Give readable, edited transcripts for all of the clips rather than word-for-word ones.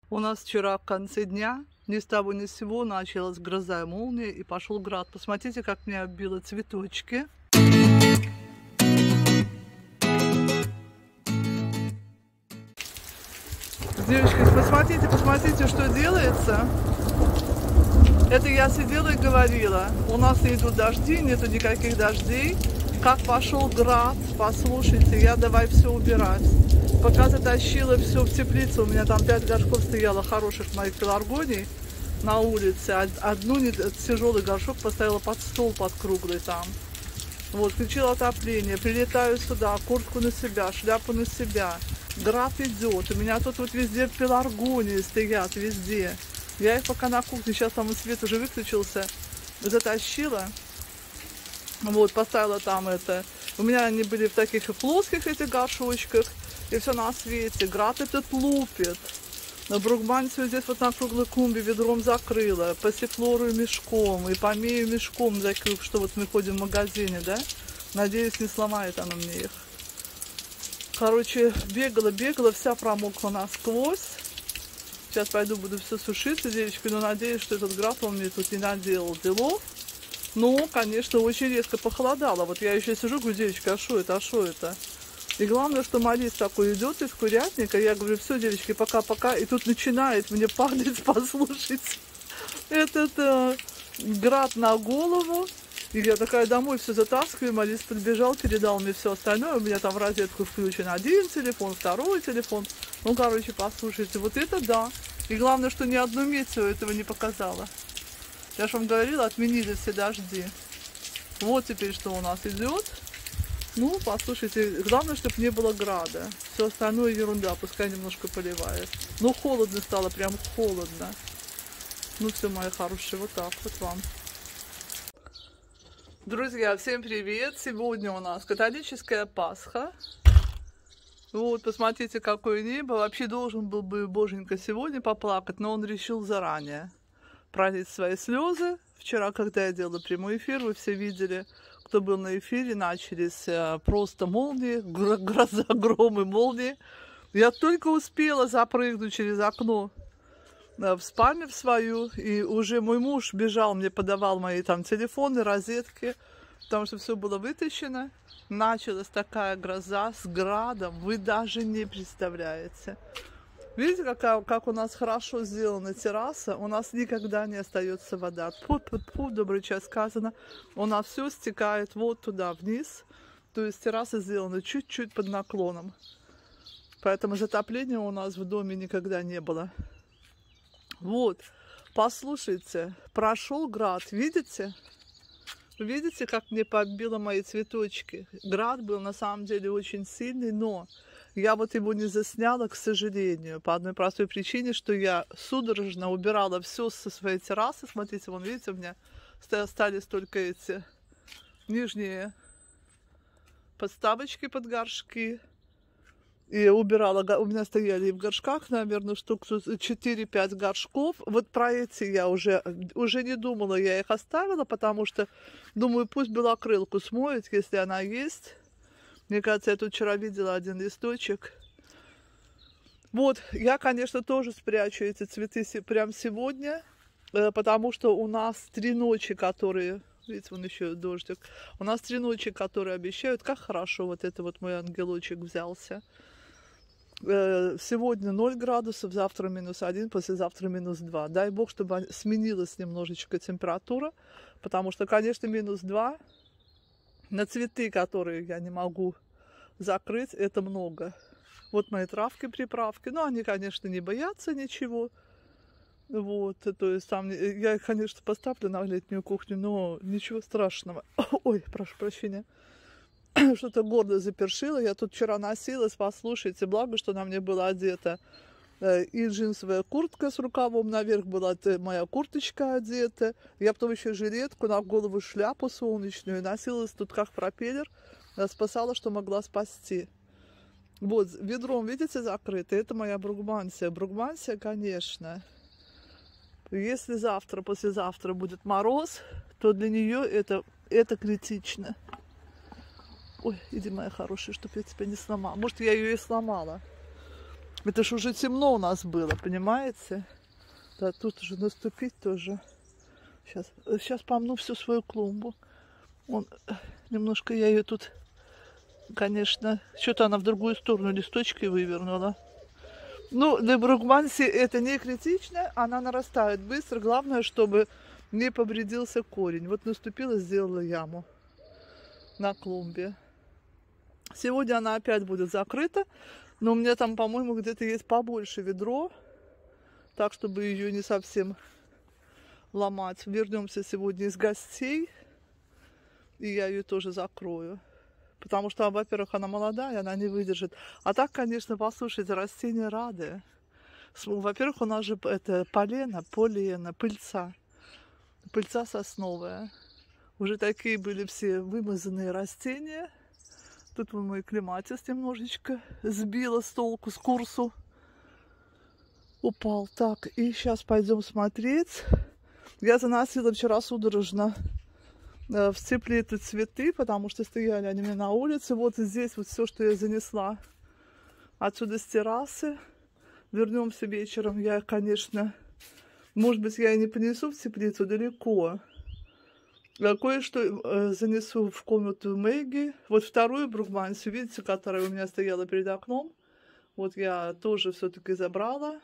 У нас вчера в конце дня ни с того ни с сего началась гроза и молния, и пошел град. Посмотрите, как мне оббило цветочки. Девочки, посмотрите, что делается. Это я сидела и говорила. У нас идут дожди, нету никаких дождей. Как пошел град, послушайте, я давай все убирать. Пока затащила все в теплицу, у меня там 5 горшков стояло хороших моих пеларгоний на улице. Одну тяжелый горшок поставила под стол, под круглый там. Вот, включила отопление, прилетаю сюда, куртку на себя, шляпу на себя. Град идет, у меня тут вот везде пеларгонии стоят, везде. Я их пока на кухне, сейчас там и свет уже выключился, затащила. Вот, поставила там это. У меня они были в таких плоских этих горшочках. И все на свете. Град этот лупит. На бругманцию здесь вот на круглой клумбе ведром закрыла. Пассифлорую мешком. И помею мешком закрыл, что вот мы ходим в магазине, да? Надеюсь, не сломает она мне их. Короче, бегала, вся промокла насквозь. Сейчас пойду, буду все сушиться, девочки. Но надеюсь, что этот град он мне тут не наделал делов. Но, конечно, очень резко похолодало. Вот я еще сижу, говорю, девочки, а что это? И главное, что малист такой идет из курятника. Я говорю, все, девочки, пока-пока. И тут начинает мне падать, послушайте, этот град на голову. И я такая домой все затаскиваю. Малист подбежал, передал мне все остальное. У меня там в розетку включен один телефон, второй телефон. Ну, короче, послушайте, вот это да. И главное, что ни одну метео этого не показала. Я же вам говорила, отменили все дожди. Вот теперь что у нас идет. Ну, послушайте, главное, чтобы не было града. Все остальное ерунда, пускай немножко поливает. Ну, холодно стало, прям холодно. Ну, все, мои хорошие, вот так вот вам. Друзья, всем привет! Сегодня у нас католическая Пасха. Вот, посмотрите, какое небо. Вообще должен был бы Боженька сегодня поплакать, но он решил заранее пролить свои слезы. Вчера, когда я делала прямой эфир, вы все видели, кто был на эфире, начались просто молнии, гроза, громы, молнии. Я только успела запрыгнуть через окно в спальню в свою, и уже мой муж бежал, мне подавал мои там телефоны, розетки, потому что все было вытащено. Началась такая гроза с градом, вы даже не представляете. Видите, как у нас хорошо сделана терраса? У нас никогда не остается вода. Фу, добрый час сказано. У нас все стекает вот туда, вниз. То есть терраса сделана чуть-чуть под наклоном. Поэтому затопления у нас в доме никогда не было. Вот, послушайте, прошел град, видите? Видите, как мне подбило мои цветочки? Град был на самом деле очень сильный, но я вот его не засняла, к сожалению, по одной простой причине, что я судорожно убирала все со своей террасы. Смотрите, вон, видите, у меня остались только эти нижние подставочки под горшки. И убирала, у меня стояли и в горшках, наверное, штук 4-5 горшков. Вот про эти я уже не думала, я их оставила, потому что, думаю, пусть белокрылку смоет, если она есть. Мне кажется, я тут вчера видела один листочек. Вот, я, конечно, тоже спрячу эти цветы прямо сегодня, потому что у нас 3 ночи, которые... Видите, вон еще дождик. У нас 3 ночи, которые обещают. Как хорошо вот это вот мой ангелочек взялся. Сегодня 0 градусов, завтра -1, послезавтра -2. Дай бог, чтобы сменилась немножечко температура, потому что, конечно, -2 на цветы, которые я не могу закрыть, это много. Вот мои травки, приправки. Но они, конечно, не боятся ничего. Вот, то есть там я их, конечно, поставлю на летнюю кухню, но ничего страшного. Ой, прошу прощения. Что-то гордо запершило. Я тут вчера носилась, послушайте, благо, что на мне была одета и джинсовая куртка с рукавом наверх, была моя курточка одета. Я потом еще жилетку, на голову шляпу солнечную, носилась тут как пропеллер, спасала, что могла спасти. Вот, ведром, видите, закрыто, это моя бругмансия. Бругмансия, конечно, если завтра, послезавтра будет мороз, то для нее это критично. Ой, иди, моя хорошая, чтобы я тебя не сломала. Может, я ее и сломала. Это ж уже темно у нас было, понимаете? Да, тут уже наступить тоже. Сейчас помну всю свою клумбу. Немножко я ее тут, конечно, что-то она в другую сторону листочки вывернула. Ну, для бругманси это не критично, она нарастает быстро. Главное, чтобы не повредился корень. Вот наступила, сделала яму на клумбе. Сегодня она опять будет закрыта, но у меня там, по-моему, где-то есть побольше ведро, так, чтобы ее не совсем ломать. Вернемся сегодня из гостей, и я ее тоже закрою. Потому что, во-первых, она молодая, она не выдержит. А так, конечно, послушайте, растения рады. Во-первых, у нас же это полена, пыльца. Пыльца сосновая. Уже такие были все вымазанные растения. Тут мой клематис немножечко сбила с толку, с курсу. Упал. Так, и сейчас пойдем смотреть. Я заносила вчера судорожно в теплицу цветы, потому что стояли они у меня на улице. Вот здесь вот все, что я занесла отсюда с террасы. Вернемся вечером. Я, конечно, может быть, я и не понесу в теплицу далеко. Кое-что занесу в комнату Мэгги. Вот вторую бругмансию, видите, которая у меня стояла перед окном. Вот я тоже все-таки забрала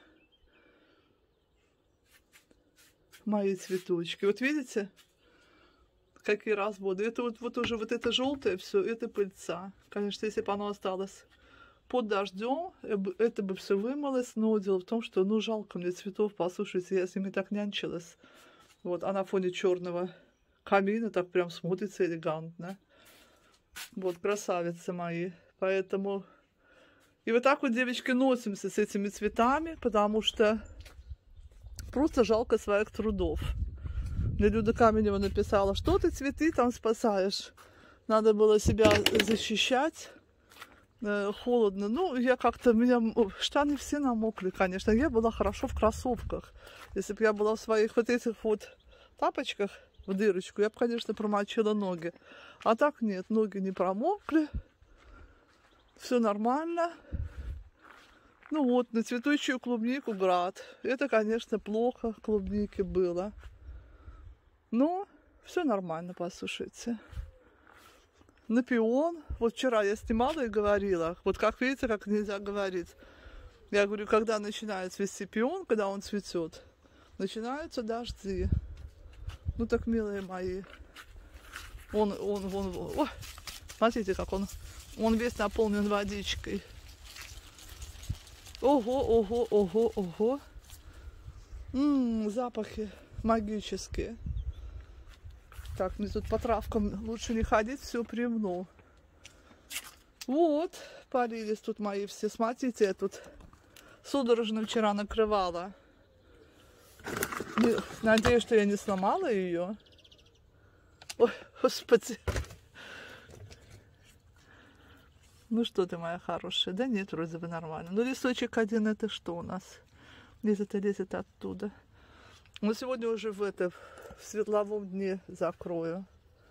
мои цветочки. Вот видите, какие разводы. Это вот уже вот это желтое все, это пыльца. Конечно, если бы оно осталось под дождем, это бы все вымылось. Но дело в том, что, ну, жалко мне цветов, послушайте, я с ними так нянчилась. Вот, а на фоне черного камина так прям смотрится элегантно. Вот, красавицы мои. Поэтому... И вот так вот, девочки, носимся с этими цветами, потому что просто жалко своих трудов. Мне Люда Каменева написала, что ты цветы там спасаешь. Надо было себя защищать. Холодно. Ну, я как-то... штаны все намокли, конечно. Я была хорошо в кроссовках. Если бы я была в своих вот этих вот тапочках в дырочку, я бы, конечно, промочила ноги. А так нет, ноги не промокли. Все нормально. Ну вот, на цветущую клубнику град. Это, конечно, плохо клубники было. Но все нормально, послушайте. На пион. Вот вчера я снимала и говорила. Вот как видите, как нельзя говорить. Я говорю, когда начинает цвести пион, когда он цветет, начинаются дожди. Ну так, милые мои. Ой, смотрите, как он весь наполнен водичкой. Ого. Запахи магические. Так, мне тут по травкам лучше не ходить, все примну. Вот, полились тут мои все. Смотрите, я тут судорожно вчера накрывала. Надеюсь, что я не сломала ее. Ой, господи. Ну что ты, моя хорошая? Да нет, вроде бы нормально. Ну, листочек один, это что у нас? Лезет оттуда. Но сегодня уже в светловом дне закрою.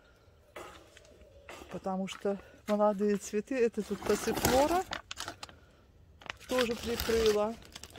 Потому что молодые цветы, это тут пассифлора тоже прикрыла.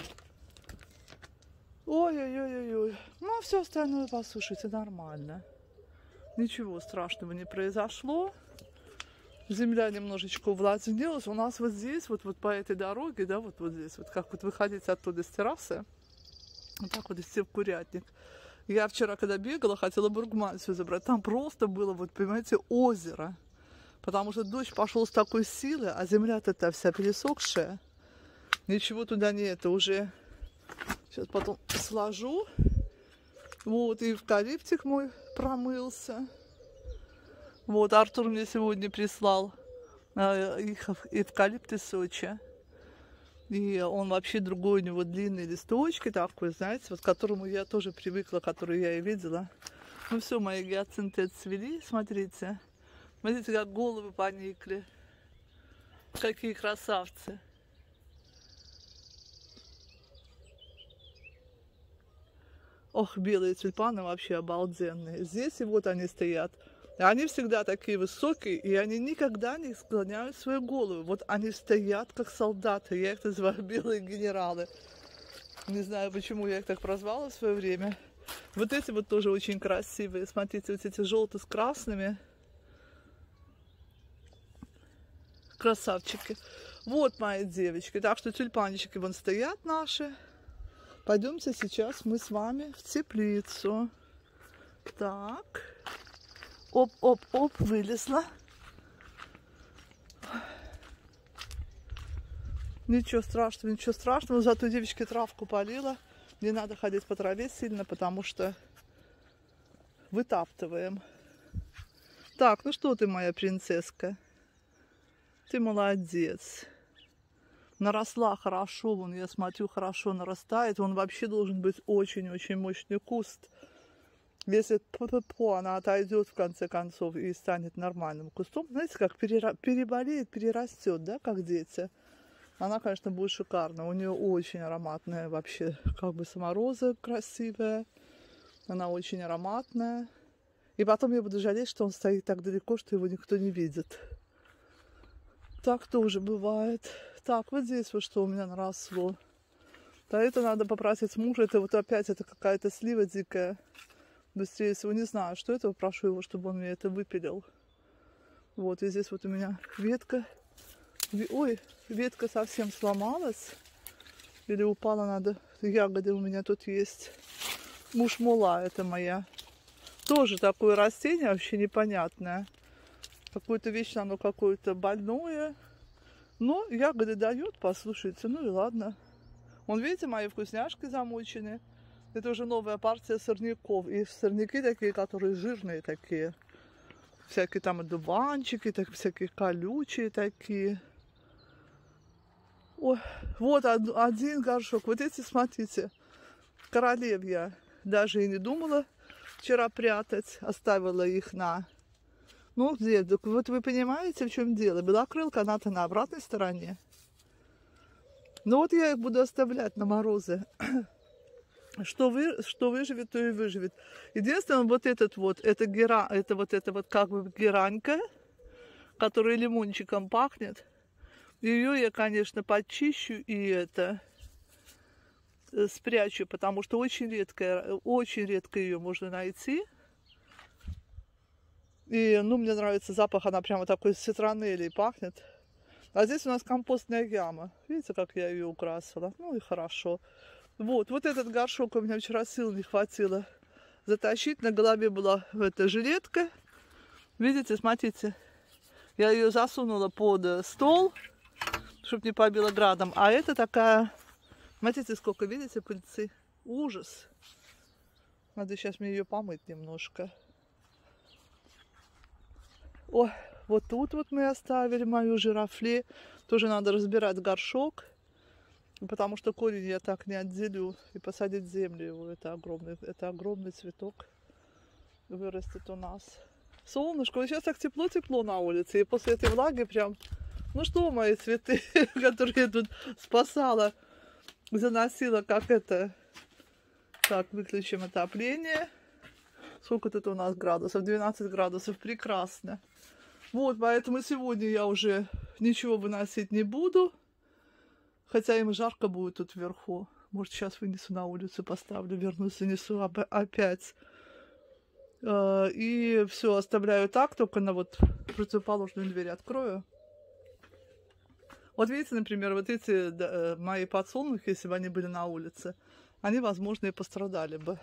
Ой. Ну, а все остальное, послушайте, нормально. Ничего страшного не произошло. Земля немножечко увлажнилась. У нас вот здесь, вот по этой дороге, да, вот здесь, вот как вот выходить оттуда с террасы, вот так вот идти в курятник. Я вчера, когда бегала, хотела бругмансию забрать. Там просто было, вот понимаете, озеро. Потому что дождь пошел с такой силы, а земля-то вся пересохшая. Ничего туда нет, уже... Сейчас потом сложу. Вот, и эвкалиптик мой промылся. Вот, Артур мне сегодня прислал эвкалипт из Сочи. И он вообще другой, у него длинные листочки такой, знаете, вот к которому я тоже привыкла, который я и видела. Ну все, мои гиацинты отцвели, смотрите. Смотрите, как головы поникли. Какие красавцы. Ох, белые тюльпаны вообще обалденные. Здесь и вот они стоят. И они всегда такие высокие, и они никогда не склоняют свою голову. Вот они стоят, как солдаты. Я их называю белые генералы. Не знаю, почему я их так прозвала в свое время. Вот эти вот тоже очень красивые. Смотрите, вот эти желтые с красными. Красавчики. Вот мои девочки. Так что тюльпанчики вон стоят наши. Пойдемте сейчас мы с вами в теплицу. Так. Оп, вылезла. Ничего страшного. Зато девочки травку полила. Не надо ходить по траве сильно, потому что вытаптываем. Так, ну что ты, моя принцесска? Ты молодец. Наросла хорошо, вон, я смотрю, хорошо нарастает. Он вообще должен быть очень-очень мощный куст. Если она отойдет в конце концов и станет нормальным кустом, знаете, как переболеет, перерастет, да, как дети. Она, конечно, будет шикарна. У нее очень ароматная вообще, как бы сама роза красивая. Она очень ароматная. И потом я буду жалеть, что он стоит так далеко, что его никто не видит. Так тоже бывает. Так, вот здесь вот что у меня наросло. Да это надо попросить мужа. Это вот опять это какая-то слива дикая. Быстрее всего не знаю, что это. Прошу его, чтобы он мне это выпилил. Вот, и здесь вот у меня ветка. Ой, ветка совсем сломалась. Или упала, надо. Ягоды у меня тут есть. Мушмула это моя. Тоже такое растение вообще непонятное. Какое-то вечно оно какое-то больное. Но ягоды дает, послушайте. Ну и ладно. Вон, видите, мои вкусняшки замочены. Это уже новая партия сорняков. И сорняки такие, которые жирные такие. Всякие там одуванчики, так, всякие колючие такие. Ой, вот один горшок. Вот эти, смотрите, королевья. Даже и не думала вчера прятать. Оставила их на... Ну, где? Вот вы понимаете, в чем дело? Белокрылка, она-то на обратной стороне. Ну, вот я их буду оставлять на морозы. Что выживет, то и выживет. Единственное, вот этот вот, это вот как бы геранька, которая лимончиком пахнет. Ее я, конечно, почищу и это спрячу, потому что очень редко ее можно найти. И, ну, мне нравится запах, она прямо такой цитронелей пахнет. А здесь у нас компостная яма. Видите, как я ее украсила? Ну и хорошо. Вот этот горшок у меня вчера сил не хватило затащить. На голове была эта жилетка. Видите, смотрите. Я ее засунула под стол, чтобы не побила градом. А это такая... Смотрите, сколько, видите, пыльцы. Ужас. Надо сейчас мне ее помыть немножко. Ой, вот тут вот мы оставили мою жирафле. Тоже надо разбирать горшок. Потому что корень я так не отделю. И посадить в землю его. Это огромный цветок. Вырастет у нас. Солнышко. Вот сейчас так тепло-тепло на улице. И после этой влаги прям... Ну что, мои цветы, которые я тут спасала, заносила, как это... Так, выключим отопление. Сколько тут у нас градусов? 12 градусов. Прекрасно. Вот, поэтому сегодня я уже ничего выносить не буду. Хотя им жарко будет тут вверху. Может, сейчас вынесу на улицу, поставлю, вернусь, занесу опять. И все, оставляю так, только на вот противоположную дверь открою. Вот видите, например, вот эти мои подсолнухи, если бы они были на улице, они, возможно, и пострадали бы.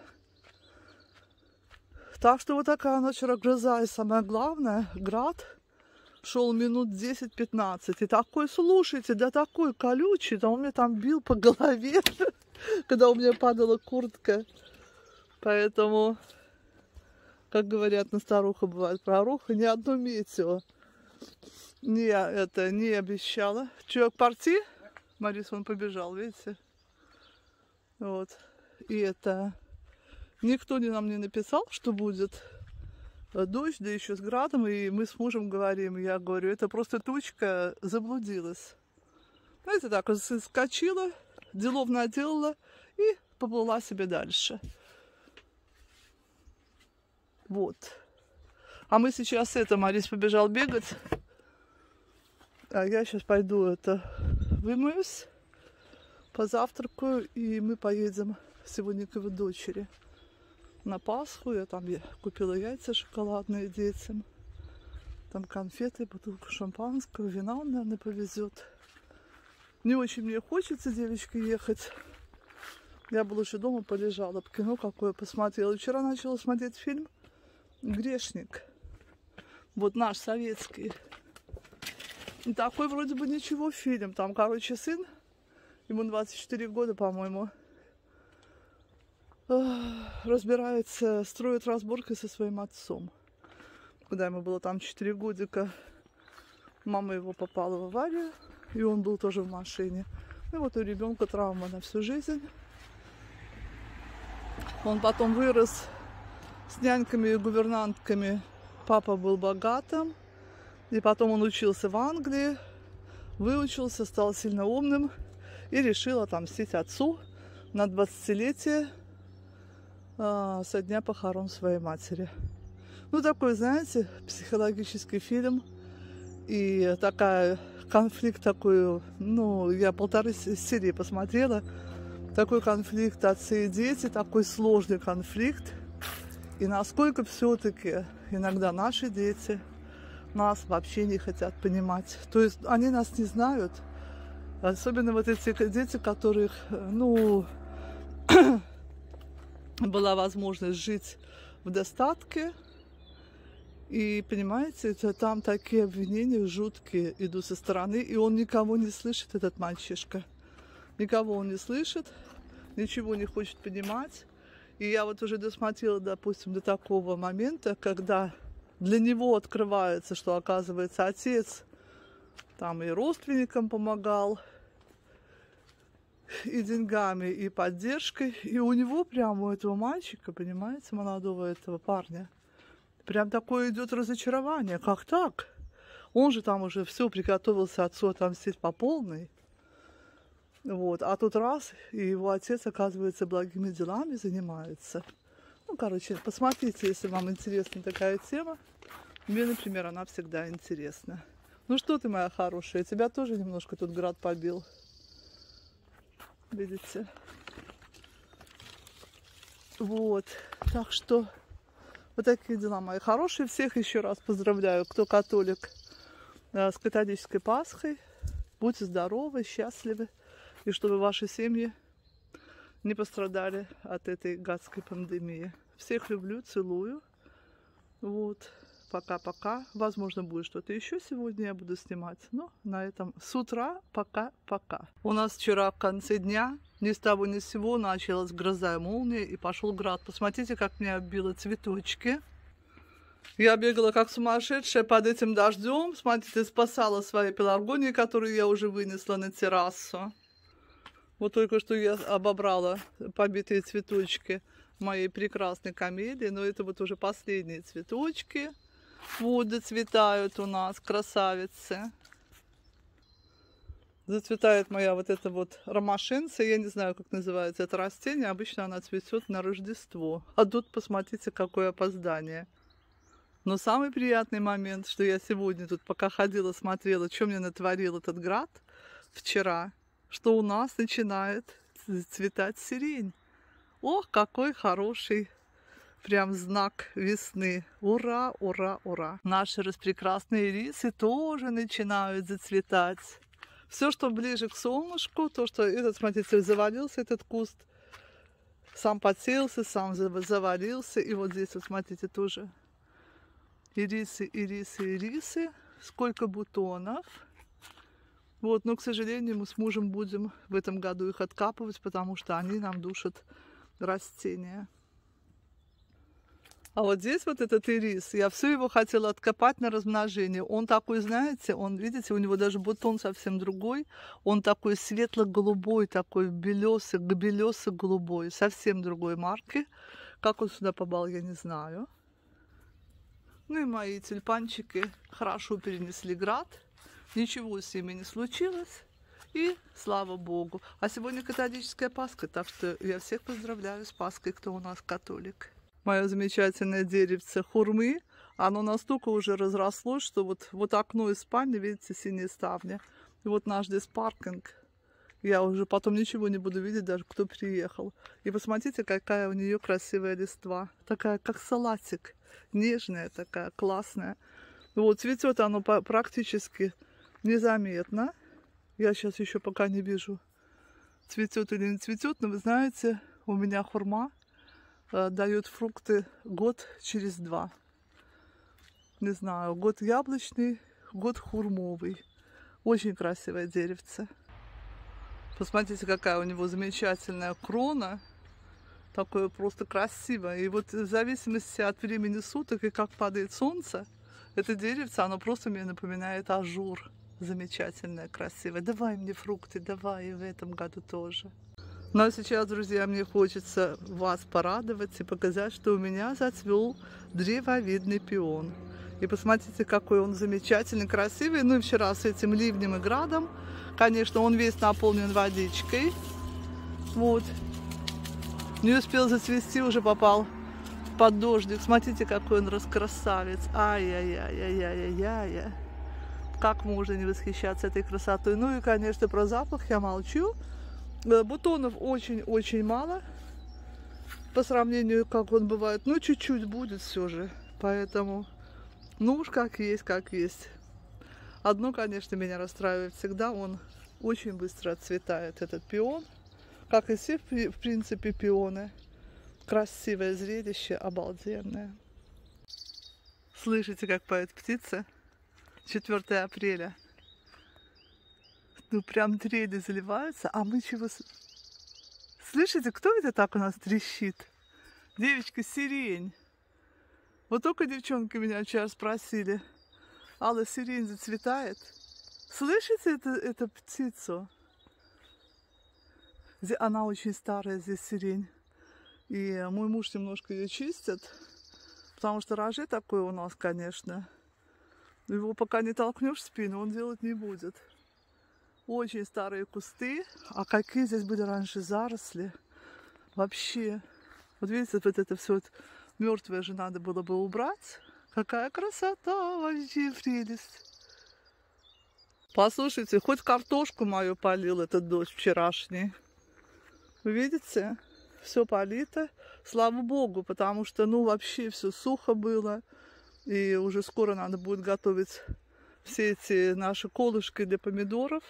Так что вот такая ночь гроза. И самое главное, град шел минут 10-15. И такой, слушайте, да такой колючий, да он мне там бил по голове, когда у меня падала куртка. Поэтому, как говорят, на старуха бывает проруха, ни одно метео не обещала. Чувак, парти? Марис, он побежал, видите? Вот. И это... Никто нам не написал, что будет дождь, да еще с градом. И мы с мужем говорим, я говорю, это просто тучка заблудилась. Знаете, так, скочила, делов наделала и поплыла себе дальше. Вот. А мы сейчас Марис побежал бегать. А я сейчас пойду вымоюсь, позавтракаю, и мы поедем сегодня к его дочери на Пасху. Я купила яйца шоколадные детям. Там конфеты, бутылку шампанского, вина он, наверное, повезет. Не очень мне хочется, девочки, ехать. Я бы лучше дома полежала, кино какое посмотрела. Вчера начала смотреть фильм «Грешник». Вот наш советский. И такой вроде бы ничего фильм. Там, короче, сын, ему 24 года, по-моему, разбирается, строит разборки со своим отцом. Когда ему было там 4 годика, мама его попала в аварию, и он был тоже в машине. И вот у ребенка травма на всю жизнь. Он потом вырос с няньками и гувернантками. Папа был богатым. И потом он учился в Англии, выучился, стал сильно умным и решил отомстить отцу на 20-летие со дня похорон своей матери. Ну, такой, знаете, психологический фильм. И конфликт такой, ну, я 1,5 серии посмотрела. Такой конфликт отцы и дети, такой сложный конфликт. И насколько все-таки иногда наши дети нас вообще не хотят понимать. То есть они нас не знают. Особенно вот эти дети, которых, ну, была возможность жить в достатке. И, понимаете, там такие обвинения жуткие идут со стороны, и он никого не слышит, этот мальчишка. Никого он не слышит, ничего не хочет понимать. И я вот уже досмотрела, допустим, до такого момента, когда для него открывается, что, оказывается, отец там и родственникам помогал, и деньгами, и поддержкой. И у него прямо, у этого мальчика, понимаете, молодого этого парня, прям такое идет разочарование. Как так? Он же там уже все приготовился отцу отомстить по полной. Вот. А тут раз, и его отец, оказывается, благими делами занимается. Ну, короче, посмотрите, если вам интересна такая тема. Мне, например, она всегда интересна. Ну что ты, моя хорошая, тебя тоже немножко тут град побил. Видите? Вот. Так что вот такие дела, мои хорошие. Всех еще раз поздравляю, кто католик, с католической Пасхой. Будьте здоровы, счастливы. И чтобы ваши семьи не пострадали от этой гадской пандемии. Всех люблю, целую. Вот. Пока-пока. Возможно, будет что-то еще сегодня я буду снимать. Но на этом с утра пока-пока. У нас вчера в конце дня ни с того ни с сего началась гроза и молния и пошел град. Посмотрите, как меня оббило цветочки. Я бегала как сумасшедшая под этим дождем. Смотрите, спасала свои пеларгонии, которые я уже вынесла на террасу. Вот только что я обобрала побитые цветочки моей прекрасной камелии. Но это вот уже последние цветочки. Вот зацветают у нас, красавицы. Зацветает моя вот эта вот ромашенция. Я не знаю, как называется это растение. Обычно она цветет на Рождество. А тут посмотрите, какое опоздание. Но самый приятный момент, что я сегодня тут пока ходила, смотрела, что мне натворил этот град вчера, что у нас начинает цветать сирень. Ох, какой хороший прям знак весны. Ура, ура, ура. Наши распрекрасные ирисы тоже начинают зацветать. Все, что ближе к солнышку, то, что этот, смотрите, завалился, этот куст, сам подселся, сам завалился. И вот здесь, вот смотрите, тоже ирисы, ирисы, ирисы. Сколько бутонов. Вот, но, к сожалению, мы с мужем будем в этом году их откапывать, потому что они нам душат растения. А вот здесь вот этот ирис, я все его хотела откопать на размножение. Он такой, знаете, он, видите, у него даже бутон совсем другой. Он такой светло-голубой, такой белесый-голубой, совсем другой марки. Как он сюда попал, я не знаю. Ну и мои тюльпанчики хорошо перенесли град. Ничего с ними не случилось. И слава Богу. А сегодня католическая Пасха, так что я всех поздравляю с Пасхой, кто у нас католик. Мое замечательное деревце хурмы Оно настолько уже разрослось, что вот окно из спальни, видите, синие ставни. И вот наш здесь паркинг. Я уже потом ничего не буду видеть, даже кто приехал. И посмотрите, какая у нее красивая листва. Такая, как салатик. Нежная такая, классная. Вот, цветет оно практически незаметно. Я сейчас еще пока не вижу, цветет или не цветет. Но вы знаете, у меня хурма дает фрукты год через 2. Не знаю, год яблочный, год хурмовый. Очень красивое деревце. Посмотрите, какая у него замечательная крона. Такое просто красивое. И вот в зависимости от времени суток и как падает солнце, это деревце, оно просто мне напоминает ажур. Замечательное, красивое. Давай мне фрукты, давай и в этом году тоже. Ну а сейчас, друзья, мне хочется вас порадовать и показать, что у меня зацвел древовидный пион. И посмотрите, какой он замечательный, красивый. Ну и вчера с этим ливнем и градом, конечно, он весь наполнен водичкой. Вот. Не успел зацвести, уже попал под дождик. Смотрите, какой он раскрасавец. Ай-яй-яй-яй-яй-яй-яй. Как можно не восхищаться этой красотой. Ну и, конечно, про запах я молчу. Бутонов очень-очень мало. По сравнению, как он бывает. Ну, чуть-чуть будет все же. Поэтому... Ну уж как есть, как есть. Одно, конечно, меня расстраивает всегда, он очень быстро отцветает, этот пион. Как и все, в принципе, пионы. Красивое зрелище, обалденное. Слышите, как поет птица? 4 апреля. Ну, прям трели заливаются, а мы чего... Слышите, кто это так у нас трещит? Девочка, сирень. Вот только девчонки меня вчера спросили, Алла, сирень зацветает? Слышите эту птицу? Она очень старая, здесь сирень. И мой муж немножко ее чистит, потому что рожей такой у нас, конечно. Его пока не толкнешь в спину, он делать не будет. Очень старые кусты. А какие здесь были раньше заросли. Вообще. Вот видите, вот это все... Мертвое же надо было бы убрать. Какая красота, вообще прелесть. Послушайте, хоть картошку мою полил этот дождь вчерашний. Вы видите? Все полито. Слава богу, потому что, ну, вообще все сухо было. И уже скоро надо будет готовить все эти наши колышки для помидоров.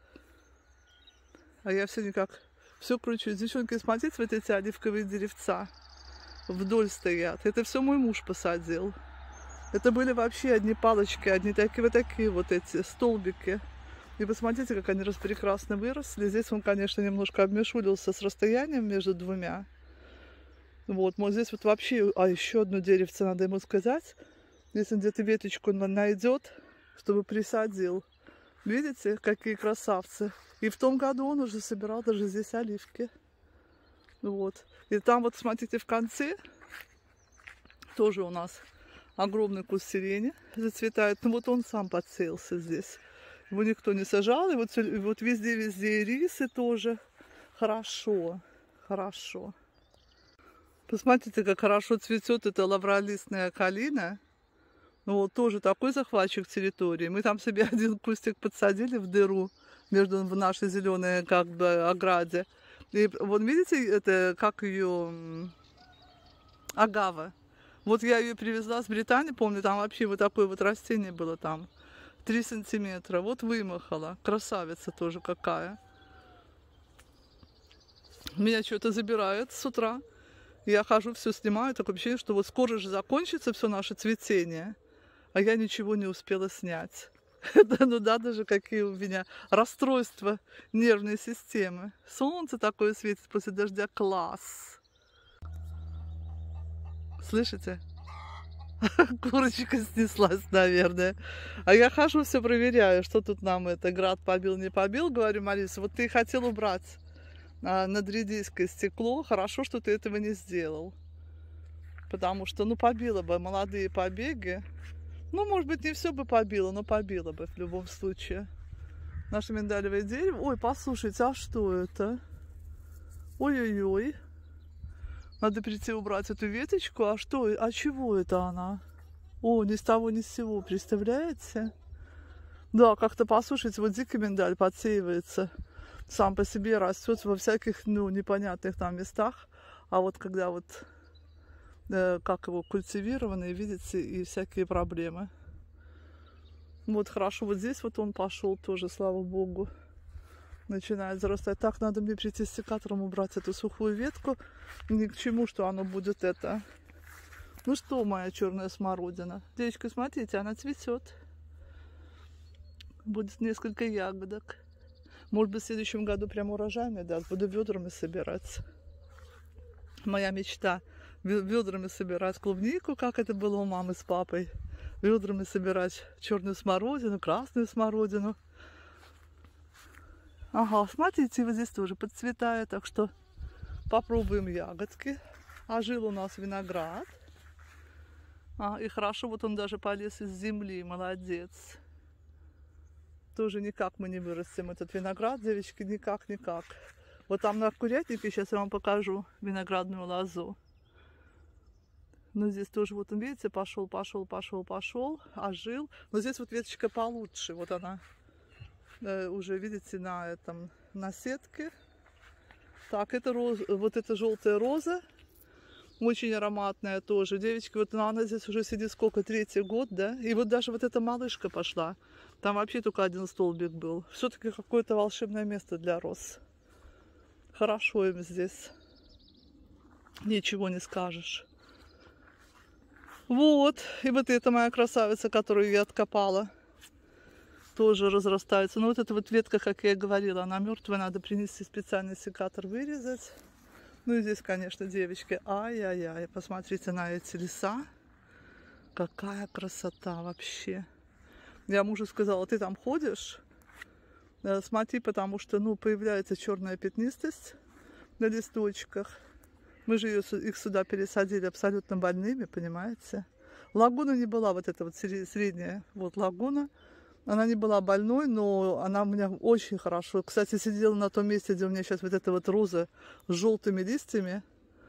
А я все никак... Все кручу. Девчонки, смотрите, вот эти оливковые деревца. Вдоль стоят. Это все мой муж посадил. Это были вообще одни палочки, одни такие вот эти столбики. И посмотрите, как они прекрасно выросли. Здесь он, конечно, немножко обмешулился с расстоянием между двумя. Вот, вот здесь вот вообще... А еще одно деревце надо ему сказать. Если он где-то веточку найдет, чтобы присадил. Видите, какие красавцы. И в том году он уже собирал даже здесь оливки. Вот. И там вот, смотрите, в конце тоже у нас огромный куст сирени зацветает. Ну вот он сам подсеялся здесь. Его никто не сажал. И вот везде ирисы тоже. Хорошо, хорошо. Посмотрите, как хорошо цветет эта лавролистная калина. Ну вот тоже такой захватчик территории. Мы там себе один кустик подсадили в дыру между в нашей зеленой как бы ограде. И вот видите, это как ее агава. Вот я ее привезла с Британии, помню, там вообще вот такое вот растение было там. 3 сантиметра. Вот вымахала. Красавица тоже какая. Меня что-то забирает с утра. Я хожу, все снимаю. Такое ощущение, что вот скоро же закончится все наше цветение. А я ничего не успела снять. Ну да, даже какие у меня расстройства нервной системы. Солнце такое светит после дождя. Класс. Слышите? Курочка снеслась, наверное. А я хожу, все проверяю, что тут нам это град побил, не побил. Говорю, Мариса, вот ты хотел убрать над редиской стекло. Хорошо, что ты этого не сделал. Потому что, ну, побило бы молодые побеги. Ну, может быть, не все бы побило, но побило бы в любом случае. Наше миндалевое дерево. Ой, послушайте, а что это? Ой-ой-ой. Надо прийти убрать эту веточку. А что? А чего это она? О, ни с того ни с сего, представляете? Да, как-то послушайте, вот дикий миндаль подсеивается, сам по себе растет во всяких, ну, непонятных там местах. А вот когда вот, как его культивированные, видите, и всякие проблемы. Вот хорошо, вот здесь вот он пошел тоже, слава богу. Начинает зарастать. Так, надо мне прийти с секатором, убрать эту сухую ветку. Ни к чему, что оно будет это. Ну что, моя черная смородина? Девочка, смотрите, она цветет. Будет несколько ягодок. Может быть, в следующем году прям урожайный даст. Буду ведрами собирать. Моя мечта. Ведрами собирать клубнику, как это было у мамы с папой. Ведрами собирать черную смородину, красную смородину. Ага, смотрите, вот здесь тоже подцветает, так что попробуем ягодки. А жил у нас виноград. И хорошо, вот он даже полез из земли, молодец. Тоже никак мы не вырастим этот виноград, девочки, никак. Вот там на курятнике, сейчас я вам покажу виноградную лозу. Но здесь тоже, вот он, видите, пошел, ожил. Но здесь вот веточка получше, вот она. Уже, видите, на сетке. Так, это вот эта желтая роза. Очень ароматная тоже. Девочки, вот она здесь уже сидит сколько, 3-й год, да? И вот даже вот эта малышка пошла. Там вообще только один столбик был. Все-таки какое-то волшебное место для роз. Хорошо им здесь. Ничего не скажешь. Вот. И вот эта моя красавица, которую я откопала, тоже разрастается. Но вот эта вот ветка, как я и говорила, она мертвая. Надо принести специальный секатор, вырезать. Ну и здесь, конечно, девочки, ай-яй-яй, посмотрите на эти леса. Какая красота вообще. Я мужу сказала, ты там ходишь, смотри, потому что, ну, появляется черная пятнистость на листочках. Мы же их сюда пересадили абсолютно больными, понимаете. Лагуна не была, вот эта вот средняя, вот лагуна. Она не была больной, но она у меня очень хорошо. Кстати, сидела на том месте, где у меня сейчас вот эта вот роза с желтыми листьями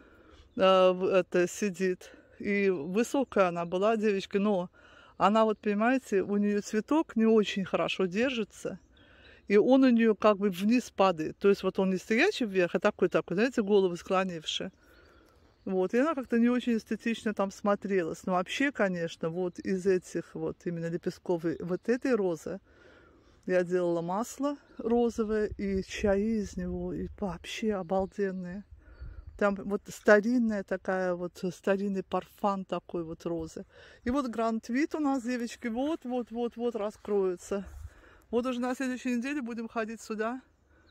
это сидит. И высокая она была, девочки, но она вот, понимаете, у нее цветок не очень хорошо держится. И он у нее как бы вниз падает. То есть вот он не стоячий вверх, а такой, знаете, голову склонивший. Вот, и она как-то не очень эстетично там смотрелась. Но вообще, конечно, вот из этих вот именно лепестковой, вот этой розы, я делала масло розовое и чаи из него, и вообще обалденные. Там вот старинная такая вот, старинный парфан такой вот розы. И вот гранд-вид у нас, девочки, вот раскроется. Вот уже на следующей неделе будем ходить сюда,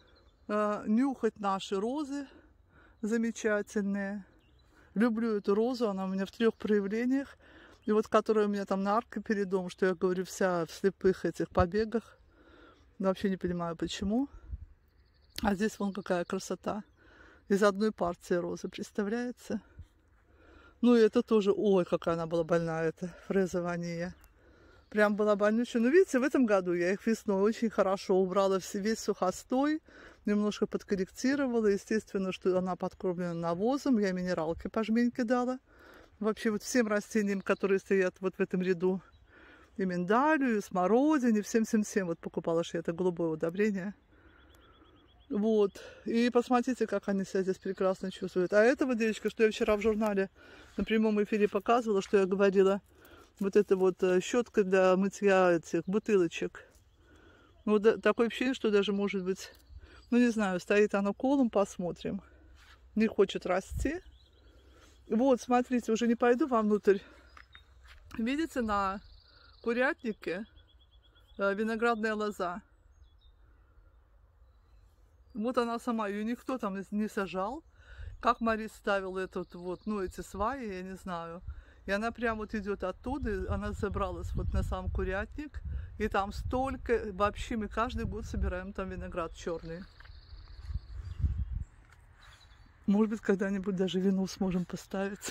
нюхать наши розы замечательные. Люблю эту розу, она у меня в 3 проявлениях. И вот которая у меня там на арке перед домом, что я говорю, вся в слепых этих побегах. Вообще не понимаю, почему. А здесь вон какая красота. Из одной партии розы, представляете? Ну и это тоже, ой, какая она была больная, эта фреза ванилия. Прям была больнючая. Но видите, в этом году я их весной очень хорошо убрала весь сухостой, немножко подкорректировала. Естественно, что она подкормлена навозом. Я минералки по жменьке дала. Вообще вот всем растениям, которые стоят вот в этом ряду. И миндалю, и смородине, всем. Вот покупала же это голубое удобрение. Вот. И посмотрите, как они себя здесь прекрасно чувствуют. А это вот, девочка, что я вчера в журнале на прямом эфире показывала, что я говорила, вот это вот щетка для мытья этих бутылочек. Вот такое ощущение, что даже может быть, ну не знаю, стоит оно колом, посмотрим. Не хочет расти. Вот, смотрите, уже не пойду вовнутрь. Видите, на курятнике виноградная лоза. Вот она сама, ее никто там не сажал. Как Марис ставил этот вот, ну эти сваи, я не знаю. И она прям вот идет оттуда, она забралась вот на сам курятник. И там столько, вообще мы каждый год собираем там виноград черный. Может быть, когда-нибудь даже вино сможем поставить.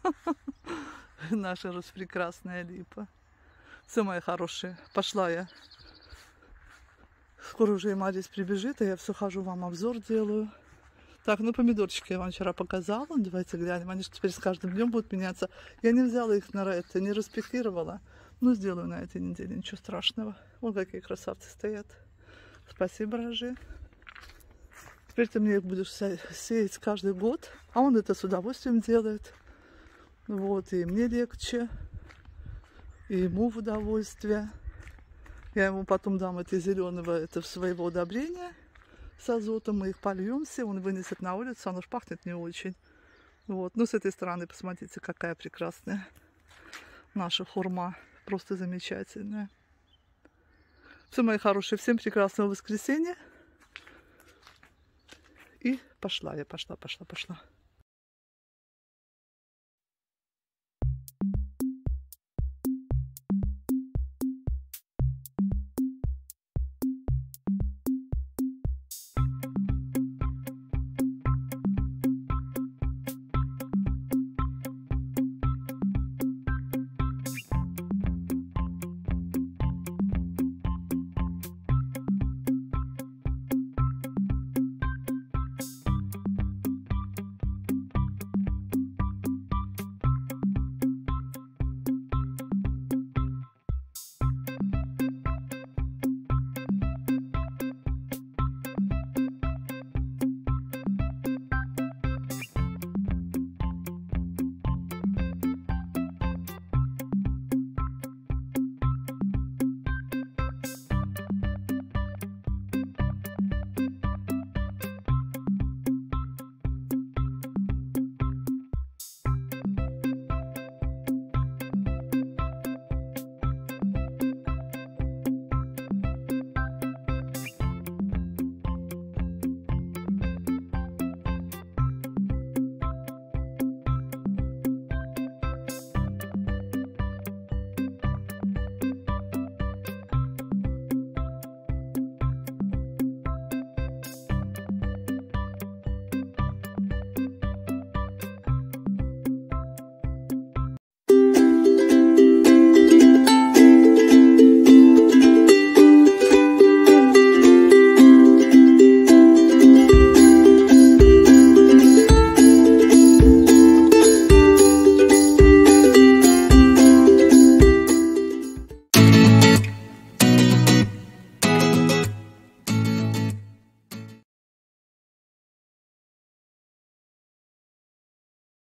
Наша распрекрасная липа. Все, мои хорошие, пошла я. Скоро уже и Марис прибежит, а я все хожу, вам обзор делаю. Так, ну помидорчики я вам вчера показала. Давайте глянем. Они же теперь с каждым днем будут меняться. Я не взяла их на это, не распекировала. Ну, сделаю на этой неделе, ничего страшного. Вон какие красавцы стоят. Спасибо, Рожи. Теперь ты мне их будешь сеять каждый год. А он это с удовольствием делает. Вот, и мне легче. И ему в удовольствие. Я ему потом дам это зеленого, это своего удобрения с азотом. Мы их польем все, он вынесет на улицу. Оно ж пахнет не очень. Вот. Ну, с этой стороны, посмотрите, какая прекрасная наша хурма. Просто замечательная. Все, мои хорошие, всем прекрасного воскресенья. И пошла я, пошла.